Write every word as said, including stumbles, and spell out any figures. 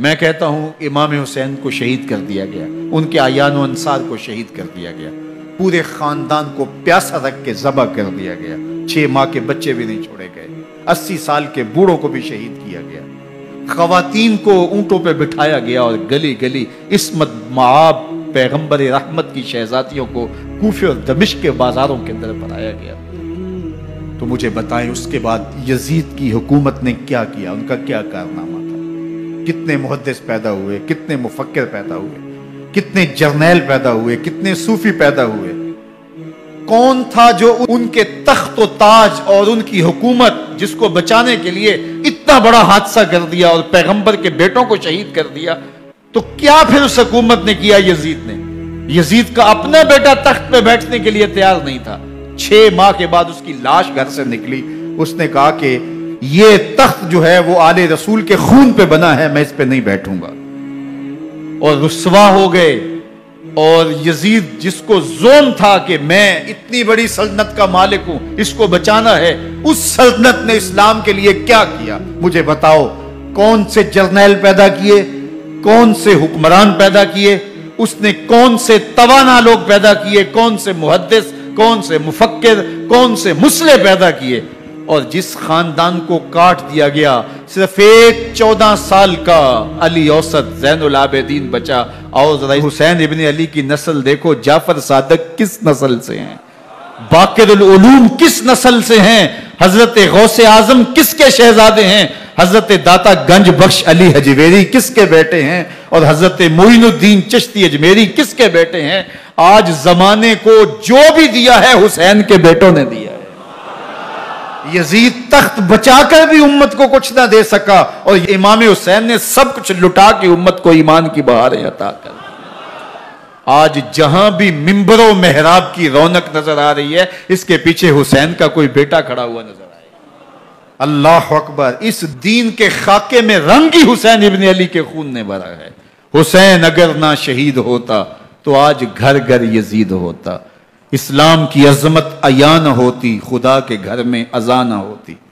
میں کہتا ہوں امام حسین کو شہید کر دیا گیا، ان کے اعیان و انصار کو شہید کر دیا گیا، پورے خاندان کو پیاسا رکھ کے ذبح کر دیا گیا، چھ ماہ کے بچے بھی نہیں چھوڑے گئے، اسی سال کے بوڑھوں کو بھی شہید کیا گیا، خواتین کو اونٹوں پہ بٹھایا گیا اور گلی گلی عصمت معاب پیغمبر رحمت کی شہزادیوں کو کوفے اور دمشق کے بازاروں کے اندر بنایا گیا۔ تو مجھے بتائیں اس کے بعد یزید کی حکومت نے کیا کیا، ان کا کیا کارنامہ تھا؟ کتنے محدث پیدا ہوئے، کتنے مفکر پیدا ہوئے، کتنے جرنیل پیدا ہوئے، کتنے صوفی پیدا ہوئے؟ کون تھا جو ان کے تخت و تاج اور ان کی حکومت جس کو بچانے کے لیے اتنا بڑا حادثہ کر دیا اور پیغمبر کے بیٹوں کو شہید کر دیا؟ تو کیا پھر اس حکومت نے کیا؟ یزید نے، یزید کا اپنا بیٹا تخت پہ بیٹھنے کے لیے تیار نہیں تھا۔ چھ ماہ کے بعد اس کی لاش گھر سے نکلی، اس نے کہا کہ یہ تخت جو ہے وہ آل رسول کے خون پہ بنا ہے، میں اس پہ نہیں بیٹھوں گا، اور رسوا ہو گئے۔ اور یزید جس کو زوم تھا کہ میں اتنی بڑی سلطنت کا مالک ہوں، اس کو بچانا ہے، اس سلطنت نے اسلام کے لیے کیا کیا؟ مجھے بتاؤ، کون سے جرنیل پیدا کیے، کون سے حکمران پیدا کیے، اس نے کون سے توانا لوگ پیدا کیے، کون سے محدث، کون سے مفکر، کون سے مسلح پیدا کیے؟ اور جس خاندان کو کاٹ دیا گیا، صرف ایک چودہ سال کا علی اوسط زین العابدین بچا۔ اور ذرا حسین ابن علی کی نسل دیکھو، جعفر صادق کس نسل سے ہیں، باقر العلوم کس نسل سے ہیں، حضرت غوث اعظم کس کے شہزادے ہیں، حضرت داتا گنج بخش علی حجویری کس کے بیٹے ہیں، اور حضرت معین الدین چشتی اجمیری کس کے بیٹے ہیں؟ آج زمانے کو جو بھی دیا ہے حسین کے بیٹوں نے دیا ہے۔ یزید تخت بچا کر بھی امت کو کچھ نہ دے سکا، اور امام حسین نے سب کچھ لٹا کے امت کو ایمان کی بہاریں عطا کر دی۔ آج جہاں بھی منبر و محراب کی رونق نظر آ رہی ہے، اس کے پیچھے حسین کا کوئی بیٹا کھڑا ہوا نظر آئے۔ اللہ اکبر! اس دین کے خاکے میں رنگ ہی حسین ابن علی کے خون نے بھرا ہے۔ حسین اگر نہ شہید ہوتا تو آج گھر گھر یزید ہوتا، اسلام کی عظمت عیاں نہ ہوتی، خدا کے گھر میں اذان نہ ہوتی۔